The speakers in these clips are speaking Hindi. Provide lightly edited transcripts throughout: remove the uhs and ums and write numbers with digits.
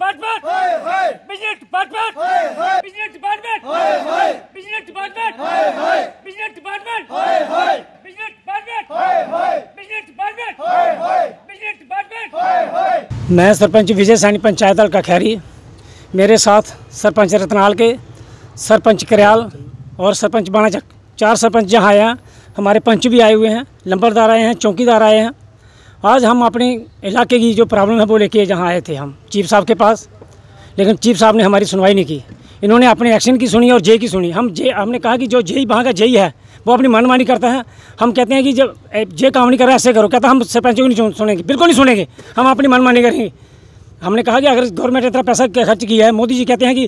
डिपार्टमेंट, बिजली डिपार्टमेंट, बिजली डिपार्टमेंट, बिजली डिपार्टमेंट, बिजली डिपार्टमेंट, बिजली डिपार्टमेंट, बिजली डिपार्टमेंट, बिजली डिपार्टमेंट। मैं सरपंच विजय सैनी पंचायत हल्का खैरी, मेरे साथ सरपंच रतनाल के, सरपंच करयाल और सरपंच बाणाचक, 4 सरपंच जहाँ आए हैं। हमारे पंच भी आए हुए हैं, लंबरदार आए हैं, चौकीदार आए हैं। आज हम अपने इलाके की जो प्रॉब्लम है वो लेके जहाँ आए थे हम चीफ साहब के पास, लेकिन चीफ साहब ने हमारी सुनवाई नहीं की। इन्होंने अपने एक्शन की सुनी और जे की सुनी। हमने कहा कि जो जे वहाँ का जेई है वो अपनी मनमानी करता है। हम कहते हैं कि जब जे काम नहीं कर रहा ऐसे करो, कहता हम सरपंचों की नहीं सुनेंगे, बिल्कुल नहीं सुनेंगे, हम अपनी मनमानी करेंगे। हमने कहा कि अगर गवर्नमेंट इतना पैसा खर्च किया है, मोदी जी कहते हैं कि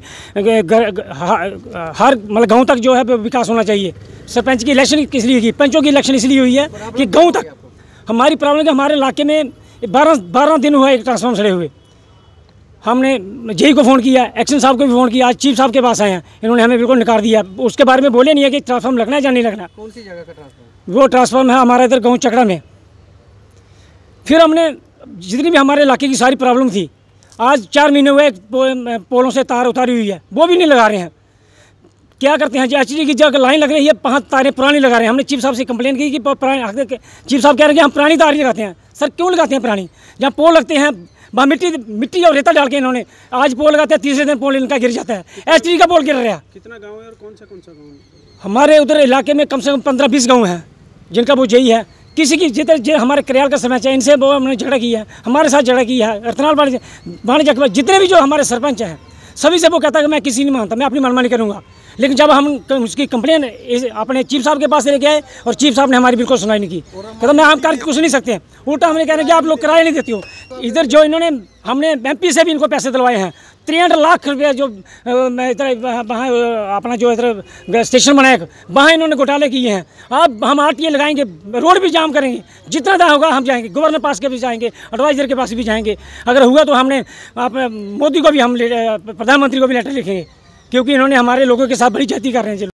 हर मतलब गांव तक जो है विकास होना चाहिए। सरपंच की इलेक्शन किस लिए की, पंचों की इलेक्शन इसलिए हुई है कि गांव तक हमारी प्रॉब्लम है। हमारे इलाके में 12 दिन हुआ एक ट्रांसफार्मर सड़े हुए। हमने जेई को फ़ोन किया, एक्शन साहब को भी फ़ोन किया, आज चीफ साहब के पास आए हैं। इन्होंने हमें बिल्कुल नकार दिया, उसके बारे में बोले नहीं है कि ट्रांसफार्मर लगना है या नहीं लगना। कौन सी जगह का ट्रांसफार्मर? वो ट्रांसफार्मर है हमारा इधर गाँव चकड़ा में। फिर हमने जितनी भी हमारे इलाके की सारी प्रॉब्लम थी, आज 4 महीने हुए पोलों से तार उतारी हुई है, वो भी नहीं लगा रहे हैं। क्या करते हैं, एचडी की जगह लाइन लग रही है, 5 तारें पुरानी लगा रहे हैं। हमने चीफ साहब से कंप्लेन की कि पुरानी, चीफ साहब कह रहे हैं कि हम पुरानी तार ही लगाते हैं। सर क्यों लगाते हैं पुरानी? जहाँ पोल लगते हैं वहाँ मिट्टी और रेता डाल के इन्होंने आज पोल लगाते हैं, तीसरे दिन पोल इनका गिर जाता है। एचडी का पोल गिर रहा है। कितना गाँव है और कौन सा गाँव है? हमारे उधर इलाके में कम से कम 15-20 गाँव हैं जिनका वो जेई है। किसी की जितने हमारे करयाल का सरपंच है, इनसे वो हमने झगड़ा किया है, हमारे साथ झगड़ा किया है। रतनाल बाणाचक जितने भी जो हमारे सरपंच हैं सभी से वो कहता है कि मैं किसी नहीं मानता, मैं अपनी मनमानी करूँगा। लेकिन जब हम उसकी कंप्लेन अपने चीफ साहब के पास लेके आए और चीफ साहब ने हमारी बिल्कुल सुनाई नहीं की, कहता मैं हम कर कुछ नहीं सकते। उल्टा हमने कह रहे कि आप लोग किराया नहीं देते हो। इधर जो इन्होंने हमने एमपी से भी इनको पैसे दिलवाए हैं, 63 लाख रुपये जो इधर वहाँ अपना जो इधर स्टेशन बनाया वहाँ इन्होंने घोटाले किए हैं। अब हम आरटीए लगाएंगे, रोड भी जाम करेंगे, जितना दाम होगा हम जाएंगे, गवर्नर पास के भी जाएंगे, एडवाइजर के पास भी जाएंगे। अगर हुआ तो हमने मोदी को भी हम प्रधानमंत्री को भी लेटर लिखेंगे, क्योंकि इन्होंने हमारे लोगों के साथ बड़ी ज्यादती कर रहे हैं।